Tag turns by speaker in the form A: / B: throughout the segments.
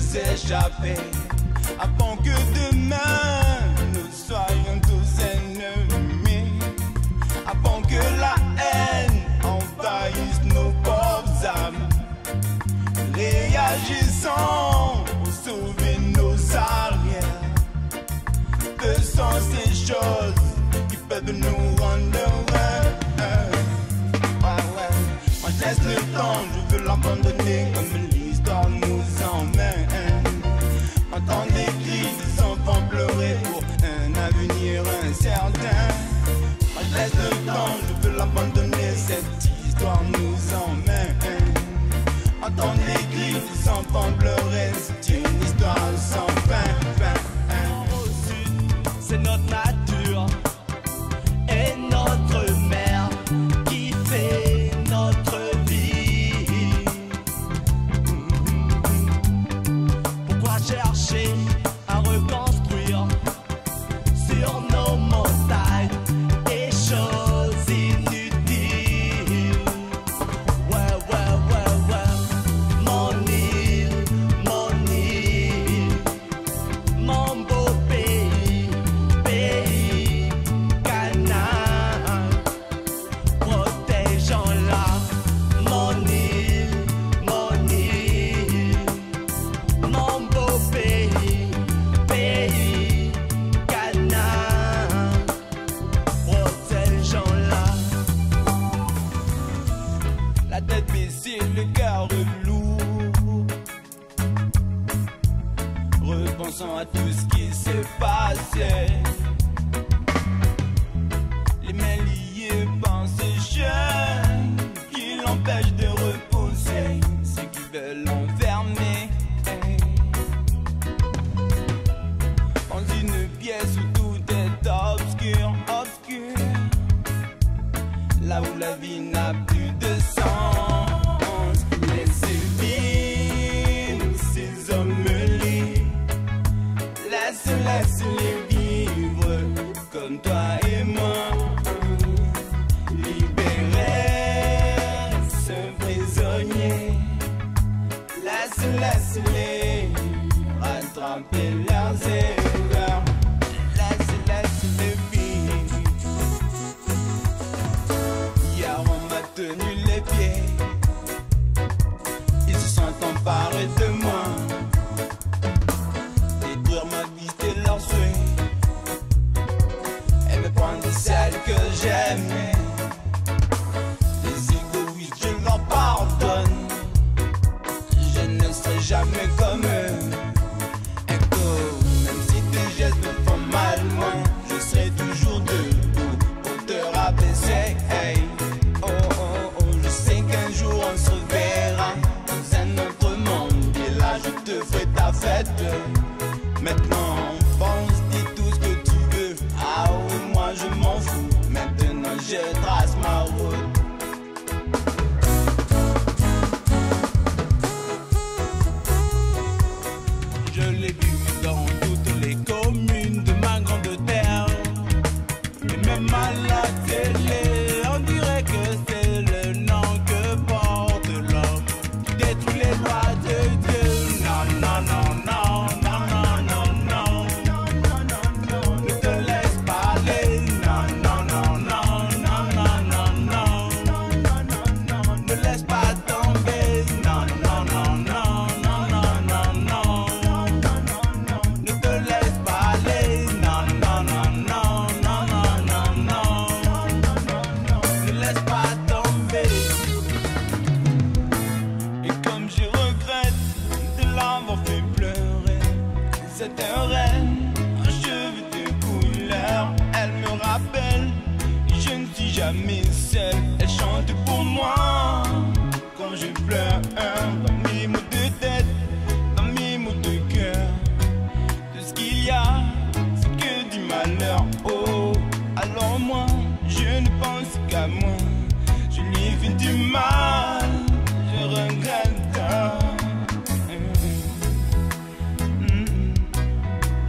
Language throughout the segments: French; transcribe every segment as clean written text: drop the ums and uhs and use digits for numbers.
A: échapper avant que demain nous soyons tous ennemis, avant que la haine envahisse nos pauvres âmes. Réagissons pour sauver nos arrières. Faisons ces choses qui peuvent nous rendre heureux. Moi je laisse le temps, je veux l'abandonner comme l'histoire nous emmène. Entendre des cris des enfants pleurer pour un avenir incertain. Moi je laisse le temps, je veux l'abandonner, cette histoire nous emmène. Entendre les cris des enfants pleurer, c'est une histoire sans fin.
B: Au sud, c'est notre nature et notre mère qui fait notre vie. Pourquoi chercher à reconstruire sur nos montagnes des choses inutiles? Ouais, mon île, mon beau pays, pays Canaan. Protégeons-la, mon île, mon beau pays, pays Canaan. Protégeons-la.
A: La tête baissée, le cœur lourd, repensant à tout ce qui s'est passé. Les mains liées par ces jeunes qui l'empêchent de reposer, ceux qui veulent l'enfermer dans une pièce où tout est obscur, obscur, là où la vie n'a plus de sens. Laissez vivre ces hommes libres, laisse-les vivre comme toi et moi. Libérer ce prisonnier, laisse-les rattraper leurs erreurs, laisse-les vivre. Hier on m'a tenu les pieds, ils se sont emparés de moi. Détruire ma vie c'était leur souhait, et me prendre celle que j'aimais. Les égoïstes je leur pardonne, je ne serai jamais comme eux. Echo, même si tes gestes me font mal, moi je serai toujours debout pour te rabaisser. Hey. Oh, je sais qu'un jour on se reverra dans un autre monde, et là je te ferai ta fête. Maintenant pense, dis tout ce que tu veux. Ah oui, moi je m'en fous. Maintenant je trace ma route.
B: Je l'ai vu dans toutes les communes de ma grande terre, et même à la télé, on dirait que c'est le nom que porte l'homme qui détruit les lois de Dieu. Non, non, non, non, non, non, non, non, ne te laisse pas aller. Non, non, non, non, non, non, non, non, ne laisse pas tomber. Non, non, non, non, non, non, non, non. Ne te laisse pas aller, non, non, non, non, non, non, non, non. Ne laisse pas tomber.
A: Et comme je regrette de l'avoir fait pleurer, c'est un rêve, un cheveu de couleur. Elle me rappelle que je ne suis jamais seul. Elle chante pour moi quand je pleure. Dans mes mots de tête, dans mes mots de cœur, tout ce qu'il y a, c'est que du malheur. Oh, alors moi, je ne pense qu'à moi. Je lui fais du mal, je regrette.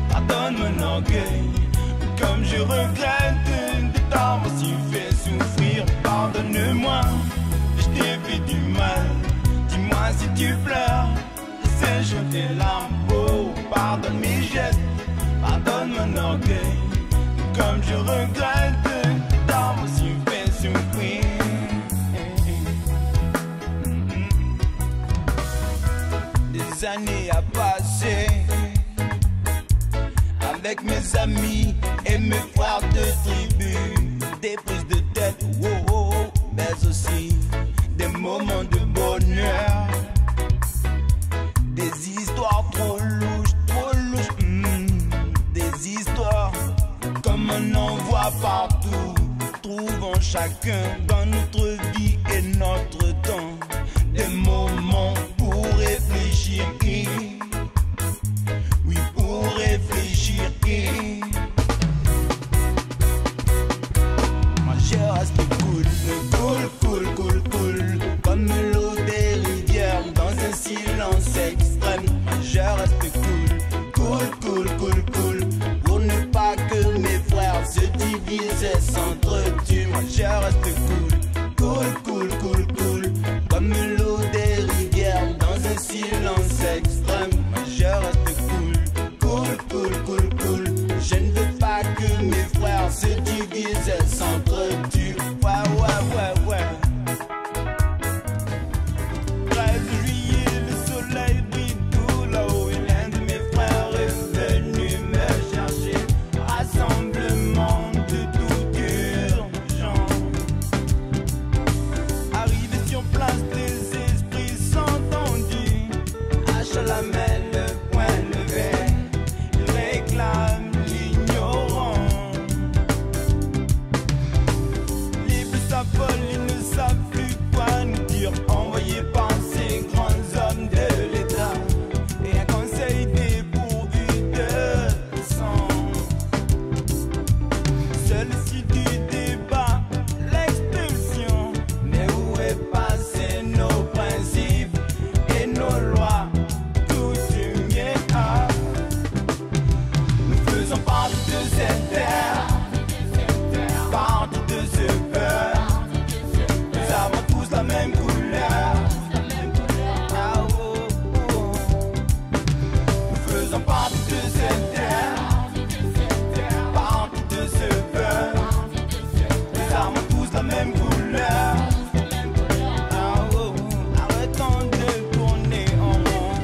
A: pardonne mon orgueil. Comme je regrette de t'avoir si fait souffrir, pardonne-moi, je t'ai fait du mal. Dis-moi si tu pleures, sèche tes larmes. Oh, pardonne mes gestes, pardonne mon orgueil. Comme je regrette de t'avoir si fait souffrir. Des années à passer avec mes amis et mes frères de tribu, des prises de tête, oh, oh, mais aussi des moments de bonheur, des histoires trop louches, des histoires comme on en voit partout, trouvant chacun dans notre vie et notre temps des moments pour réfléchir. Oui, pour réfléchir. Moi je reste cool, comme l'eau des rivières dans un silence extrême. Moi je reste cool, pour ne pas que mes frères se divisent et s'entretuent. Moi je reste cool, comme l'eau des rivières dans un silence extrême. Moi je reste cool, je ne veux pas que mes frères se divisent et s'entretuent. Ouais. 13 juillet, le soleil brille tout là-haut et l'un de mes frères est venu me chercher. Rassemblement de toute urgence. Arrivé sur place, des esprits sont tendus. Hache à la main, le poing levé, ils réclament l'ignorant. Les plus s'affolent, ils ne savent plus quoi nous dire. Envoyés par ces grands hommes de l'État et un conseil dépourvu de sens. Seul issue du débat, l'expulsion. Mais où est passé nos principes et nos lois coutumières? Nous faisons partie de cette terre, partie de ce peuple. Nous avons tous la même couleur. Ah, oh, oh. Nous faisons partie de cette terre, partie de ce peuple. Nous avons tous la même couleur. Ah, oh, oh. Arrêtons de tourner en rond.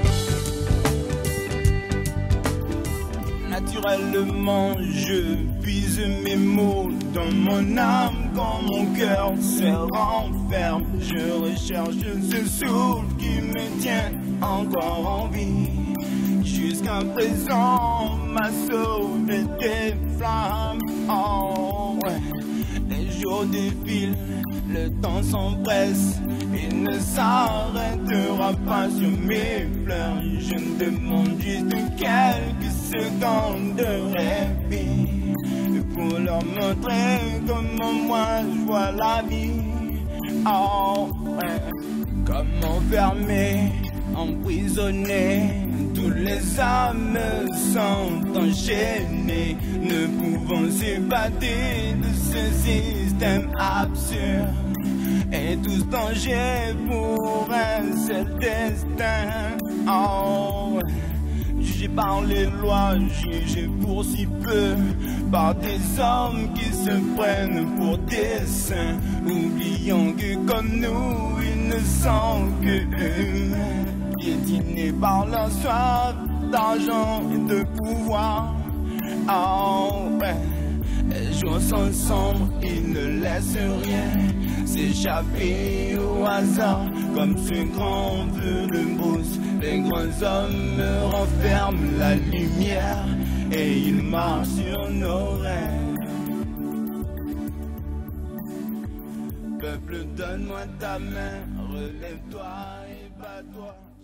A: Naturellement, je puise mes mots dans mon âme. Quand mon cœur se renferme, je recherche ce souffle qui me tient encore en vie. Jusqu'à présent, m'a sauvé des flammes. Oh, ouais. Les jours défilent, le temps s'empresse. Il ne s'arrêtera pas sur mes fleurs. Je me demande juste quelques secondes de répit pour leur montrer comment moi je vois la vie. Oh, ouais. Comment fermer, emprisonner, tous les âmes sont enchaînées, ne pouvant s'évader de ce système absurde. Et tous dangers pour un seul destin. Oh, jugé par les lois, jugé pour si peu, par des hommes qui se prennent pour des saints, oubliant que comme nous, ils ne sont que humains, piétinés par leur soif d'argent et de pouvoir. Oh, ouais. Les jours sont sombres, ils ne laissent rien s'échapper au hasard, comme ce grand feu de brousse. Les grands hommes renferment la lumière et ils marchent sur nos rêves. Peuple, donne-moi ta main, relève-toi et bats-toi.